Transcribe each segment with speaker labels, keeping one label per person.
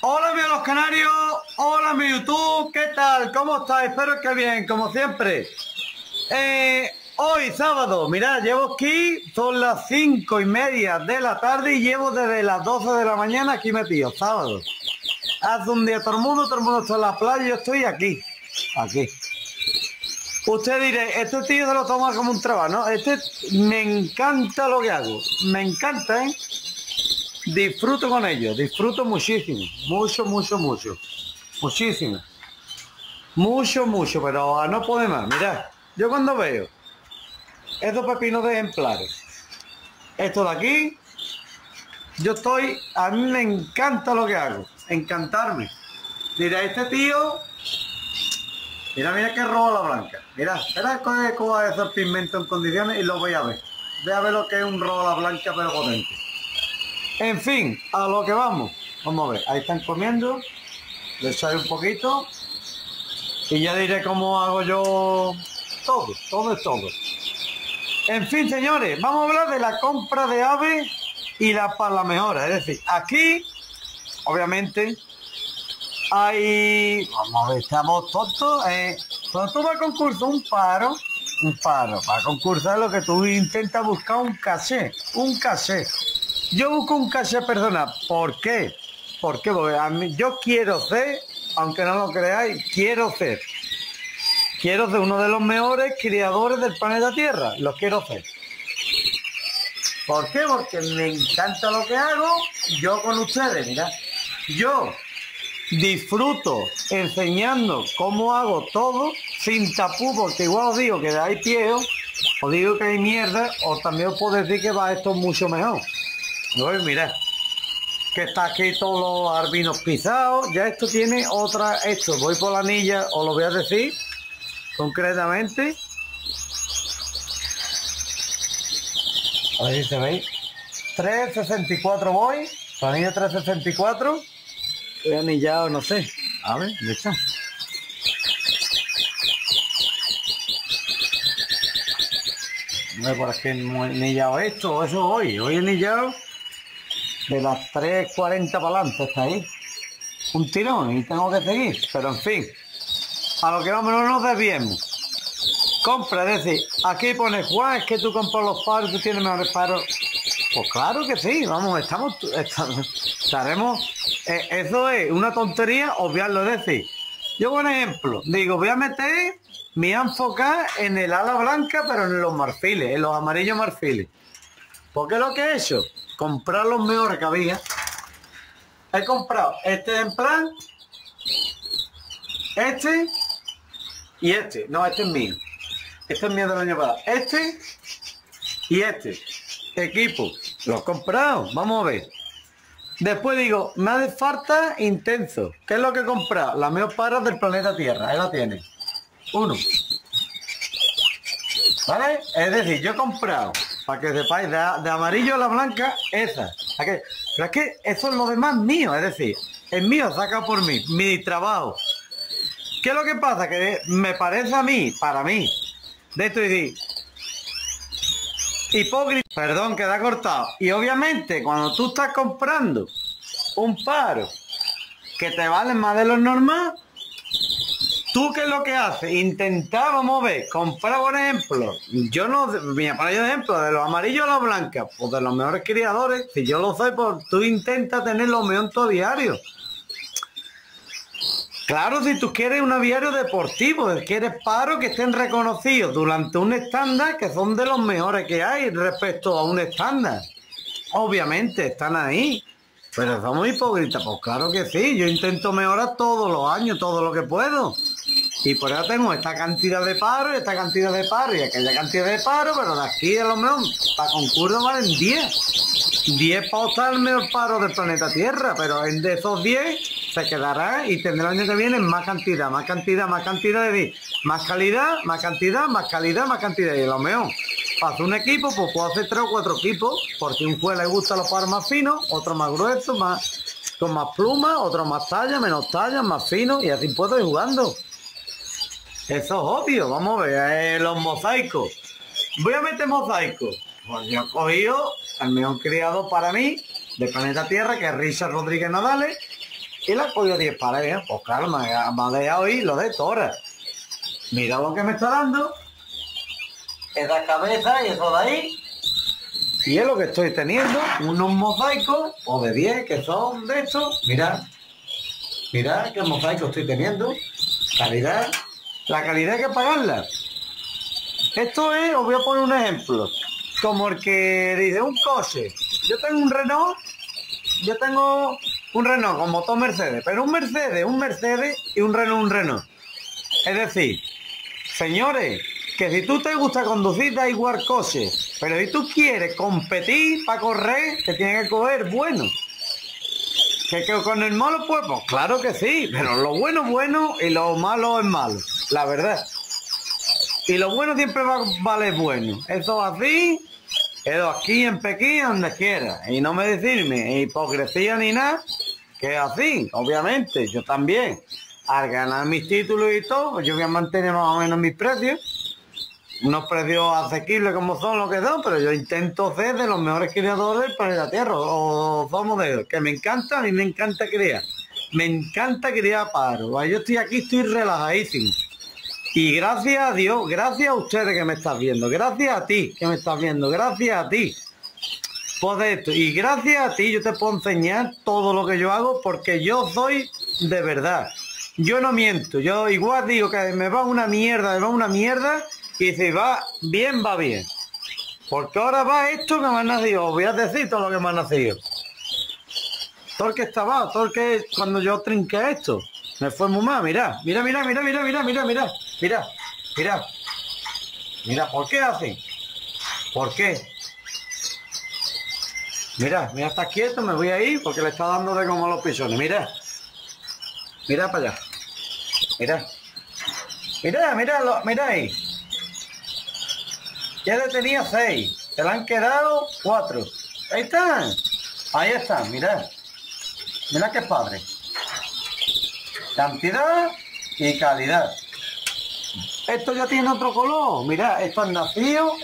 Speaker 1: Hola amigos los canarios, hola mi YouTube, ¿qué tal? ¿Cómo estáis? Espero que bien, como siempre. Hoy sábado, mirad, llevo aquí, son las 5:30 de la tarde y llevo desde las 12 de la mañana aquí metido, sábado. Hace un día todo el mundo está en la playa y yo estoy aquí. Usted dirá, este tío se lo toma como un trabajo, ¿no? Me encanta lo que hago, me encanta, ¿eh? Disfruto con ellos, disfruto muchísimo, muchísimo, pero a no poder más. Mirad, yo cuando veo estos pepinos de ejemplares, esto de aquí, a mí me encanta lo que hago, encantarme. Dirá, este tío, mira que roba la blanca, mira, espera cómo va a hacer pigmento en condiciones y lo voy a ver. Voy a ver lo que es un roba la blanca pero potente. En fin, a lo que vamos. Vamos a ver, ahí están comiendo. Les echaré un poquito. Y ya diré cómo hago yo todo. En fin, señores, vamos a hablar de la compra de aves y para la mejora. Es decir, aquí, obviamente, vamos a ver, estamos tontos. Cuando tú vas a concursar un paro. Para concursar lo que tú intentas buscar un caché. Yo busco un caché personal. ¿Por qué? Porque yo quiero ser, aunque no lo creáis, quiero ser uno de los mejores criadores del planeta Tierra. Lo quiero ser. ¿Por qué? Porque me encanta lo que hago. Yo con ustedes, mira. Yo disfruto enseñando cómo hago todo sin tapú, porque igual os digo que hay pieo, os digo que hay mierda, o también os puedo decir que va esto mucho mejor. Pues mirad, que está aquí todos los albinos pisados. Ya esto tiene voy por la anilla, os lo voy a decir concretamente. A ver si se veis. 364 voy, la anilla 364. He anillado, no sé. A ver, ¿dónde está? No sé por aquí he anillado esto, o eso hoy he anillado. De las 3:40 para adelante está ahí. Un tirón y tengo que seguir. Pero en fin, a lo que vamos, no nos desviemos. Compra, es decir, aquí pone Juan, es que tú compras los paros, tú tienes mejores paros. Pues claro que sí, vamos, estaremos. Eso es una tontería obviarlo, es decir, yo por ejemplo, digo, voy a meter, me voy a enfocar en el ala blanca, pero en los marfiles, en los amarillos marfiles. Porque lo que he hecho, comprar los mejores que había. He comprado este ejemplar, este y este. No, este es mío. Este es mío del año pasado. Este y este. Equipo. Los he comprado. Vamos a ver. Después digo, me hace falta intenso. ¿Qué es lo que he comprado? Las mejores paras del planeta Tierra. Ahí la tiene. Uno. ¿Vale? Es decir, yo he comprado, para que sepáis, de amarillo a la blanca, esa. Pero es que eso es lo demás mío, es decir, es mío, saca por mí, mi trabajo. ¿Qué es lo que pasa? Que me parece a mí, para mí, de esto decir, hipócrita, perdón, queda cortado. Y obviamente, cuando tú estás comprando un paro que te vale más de lo normal, ¿tú qué es lo que haces? Intentar, vamos a ver, comprar, por ejemplo, yo no, mira, para ejemplo, de los amarillos a los blancos, pues de los mejores criadores, si yo lo soy, pues tú intentas tener los mejores todo diario. Claro, si tú quieres un aviario deportivo, quieres paros que estén reconocidos durante un estándar, que son de los mejores que hay respecto a un estándar. Obviamente, están ahí. Pero somos hipócritas, pues claro que sí, yo intento mejorar todos los años, todo lo que puedo. Y por eso tengo esta cantidad de paros, esta cantidad de paros y aquella cantidad de paros, pero de aquí a lo mejor, para concurso valen 10. 10 para optar el mejor paro del planeta Tierra, pero de esos 10 se quedará y tendrá el año que viene más cantidad, es decir, más calidad, más cantidad. Y a lo mejor, para hacer un equipo, pues puedo hacer 3 o 4 equipos, porque a un juez le gustan los paros más finos, otro más gruesos, con más plumas, otro más talla, menos talla, más finos, y así puedo ir jugando. Eso es obvio, vamos a ver, los mosaicos. Voy a meter mosaicos. Pues yo he cogido al mejor criado para mí, de planeta Tierra, que es Richard Rodríguez Nadales. y la cogió 10 pares. Pues claro, me ha dejado ir lo de tora. Mira lo que me está dando. Esa cabeza y eso de ahí. Y es lo que estoy teniendo, unos mosaicos, o de 10, que son de estos. Mirad, mirad qué mosaico estoy teniendo. Calidad. La calidad hay que pagarla. Esto es, os voy a poner un ejemplo. Como el que dice un coche. Yo tengo un Renault con motor Mercedes, pero un Mercedes y un Renault. Es decir, señores, que si tú te gusta conducir da igual coche, pero si tú quieres competir para correr, te tienes que coger bueno. ¿Que con el malo pues claro que sí, pero lo bueno es bueno y lo malo es malo, la verdad. Y lo bueno siempre va a valer bueno. Eso así, eso aquí en Pekín, donde quiera. Y no me decirme hipocresía ni nada, que es así, obviamente, yo también. Al ganar mis títulos y todo, pues yo voy a mantener más o menos mis precios. Unos precios asequibles como son lo que son, pero yo intento ser de los mejores criadores del planeta Tierra, o somos de ellos, que me encanta, a mí me encanta criar. Me encanta criar pájaros. Yo estoy aquí, estoy relajadísimo. Y gracias a Dios, gracias a ustedes que me estás viendo, gracias a ti que me estás viendo, gracias a ti por esto. Y gracias a ti yo te puedo enseñar todo lo que yo hago porque yo soy de verdad. Yo no miento, yo igual digo que me va una mierda, y si va bien, va bien. Porque ahora va esto que me ha nacido, os voy a decir todo lo que me ha nacido. Todo el que estaba, todo el que cuando yo trinqué esto, me fue muy mal, mira, ¿por qué así? ¿Por qué? Mira, está quieto, me voy a ir porque le está dando de como a los pisones, mira para allá, mira ahí. Ya le tenía 6, se le han quedado 4. Ahí están, mira qué padre. Cantidad y calidad. Esto ya tiene otro color. Mira, esto es nacido.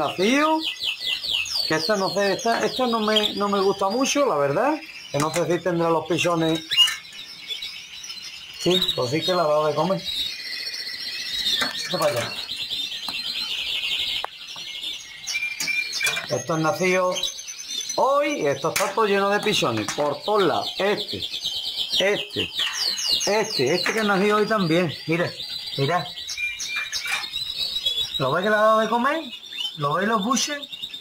Speaker 1: Que esto no sé, esto no me gusta mucho, la verdad. Que no sé si tendrá los pichones. Sí, pues sí que la ha dado de comer. Esto para allá. Esto es nacido hoy y esto está todo lleno de pichones. Por todos lados. Este que ha nacido hoy también. Mira. ¿Lo ves que le ha dado de comer? ¿Lo veis los buches?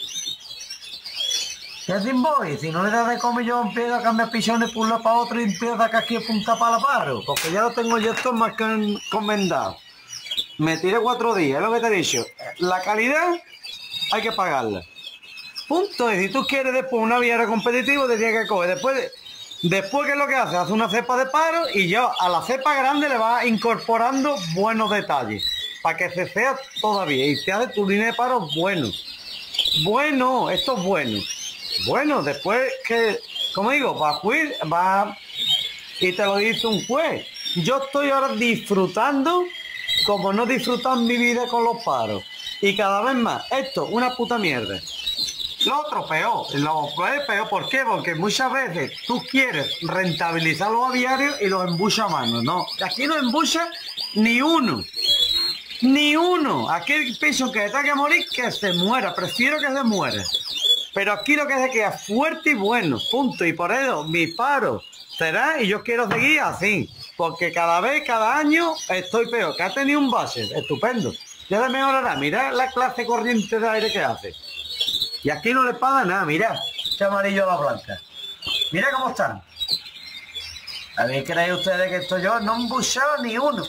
Speaker 1: ¿Qué sin voy? Si no le das de comer yo empiezo a cambiar pichones por un lado para otro y empiezo a sacar aquí punta para la paro. Porque ya lo tengo yo esto más que encomendado. Me tiré 4 días, es lo que te he dicho. La calidad hay que pagarla. Punto. Y si tú quieres después una viera competitiva, te tienes que coger. Después, ¿qué es lo que hace? Hace una cepa de paro y yo a la cepa grande le vas incorporando buenos detalles para que se sea todavía y te hace tu línea de paro bueno. Bueno, esto es bueno. Bueno, después que, como digo, va y te lo dice un juez. Yo estoy ahora disfrutando como no disfrutan mi vida con los paros. Y cada vez más, esto, una puta mierda. Lo otro peor, ¿por qué? Porque muchas veces tú quieres rentabilizar los aviarios y los embucha a mano, ¿no? Aquí no embucha ni uno. Aquel piso que está que morir, que se muera, prefiero que se muera. Pero aquí lo que se queda fuerte y bueno, punto. Y por eso mi paro será, y yo quiero seguir así, porque cada año estoy peor, que ha tenido un base, estupendo. Ya le mejorará, mirad la clase corriente de aire que hace. Y aquí no le paga nada, mirad, este amarillo a la blanca. Mira cómo están. ¿A ver, creen ustedes que esto yo no he embuchado ni uno?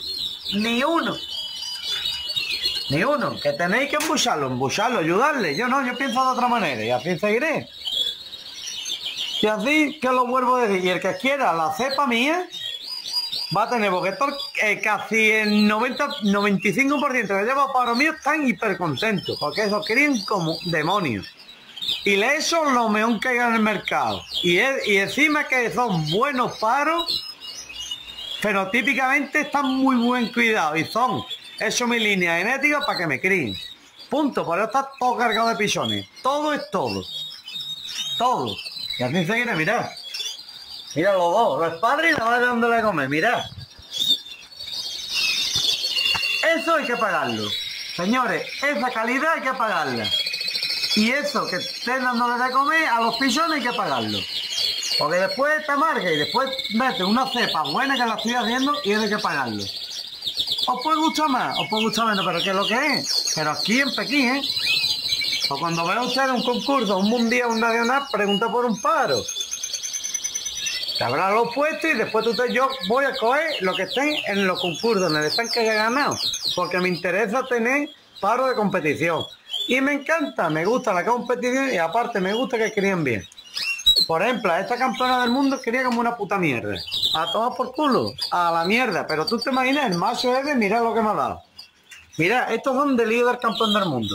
Speaker 1: Que tenéis que embucharlo, ayudarle. Yo no, yo pienso de otra manera y así seguiré. Y así que lo vuelvo a decir. Y el que quiera la cepa mía va a tener, porque esto, casi el 95% que lleva para mí están hiper contentos, porque eso crían como demonios. Y le eso lo mejor que hay en el mercado. Y encima que son buenos paros, pero típicamente están muy buen cuidado y son, eso mi línea genética para que me críen. Punto, por eso está todo cargado de pichones. Todo es todo. Y así seguiré, mirad. Mira los dos, los padres y la madre dándole de comer, mira. Eso hay que pagarlo. Señores, esa calidad hay que pagarla. Y eso que estén dándole de comer a los pichones hay que pagarlo. Porque después te amarga y después mete una cepa buena que la estoy haciendo y hay que pagarlo. Os puede gustar más, os puede gustar menos, pero ¿qué es lo que es? Pero aquí en Pekín, ¿eh? O cuando vea usted un concurso, un mundial, un nacional, pregunta por un paro. Te habrá los puestos y después yo voy a coger lo que estén en los concursos, en el stand que haya ganado. Porque me interesa tener paro de competición. Y me encanta, me gusta la competición y aparte me gusta que críen bien. Por ejemplo, esta campeona del mundo quería como una puta mierda. A tomar por culo, a la mierda. Pero tú te imaginas, el macho ese, mira lo que me ha dado. Mira, estos son de líder campeón del mundo.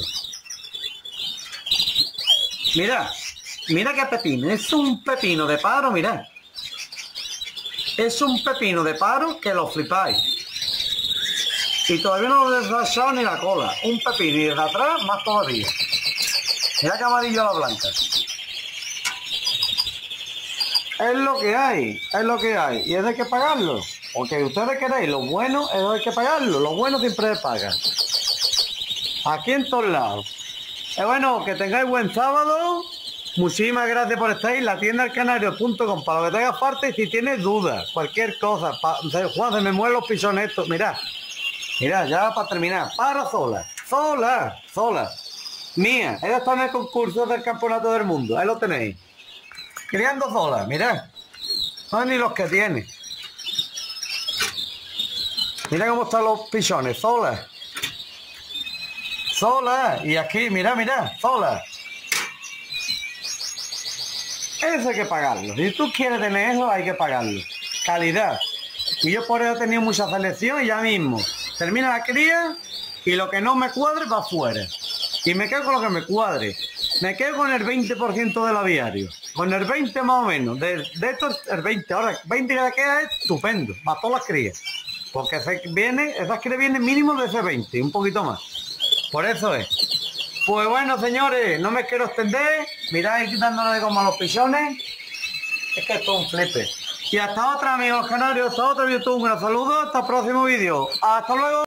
Speaker 1: Mira, mira qué pepino. Es un pepino de paro, mira. Es un pepino de paro que lo flipáis. Y todavía no lo he desgastado ni la cola. Un pepino y de atrás más todavía. Mira que amarillo a la blanca. Es lo que hay, es lo que hay. Y eso hay que pagarlo. Porque ustedes queréis lo bueno, eso hay que pagarlo. Lo bueno siempre se paga. Aquí en todos lados. Bueno, que tengáis buen sábado. Muchísimas gracias por estar ahí. La tienda alcanario.com para lo que te haga falta y si tienes dudas, cualquier cosa. Juan, se me mueven los pisones estos. Mira, ya para terminar. Para sola. Mía, ella está en el concurso del campeonato del mundo. Ahí lo tenéis. Criando sola, mirad. No ni los que tiene. Mira cómo están los pichones, sola. Y aquí, mira, sola. Eso hay que pagarlo. Si tú quieres tener eso, hay que pagarlo. Calidad. Y yo por eso he tenido mucha selección y ya mismo. Termina la cría y lo que no me cuadre va afuera. Y me quedo con lo que me cuadre. Me quedo con el 20% del aviario. Con el 20 más o menos. De esto el 20. Ahora, el 20 que queda es estupendo. Para todas las crías. Porque esas crías vienen mínimo de ese 20. Un poquito más. Por eso es. Pues bueno, señores. No me quiero extender. Mirad quitándole de como a los pichones. Es que esto es un flipe. Y hasta otra, amigos canarios. Hasta otro YouTube. Un gran saludo. Hasta el próximo vídeo. Hasta luego.